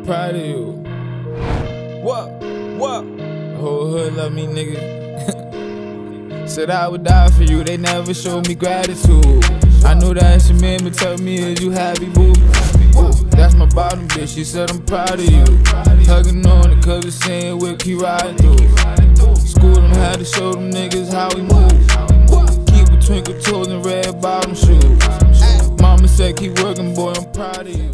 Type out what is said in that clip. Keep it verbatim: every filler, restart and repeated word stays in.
proud of you. What? What? The whole hood love me, nigga. Said I would die for you, they never showed me gratitude. I know that she made me tell me, is you happy, boo? Ooh, that's my bottom bitch, she said I'm proud of you. Hugging on it cause it's saying we'll keep riding through. School them, had to show them niggas how we move. Keep a twinkle toes and red bottom shoes. Mama said keep working, boy, I'm proud of you.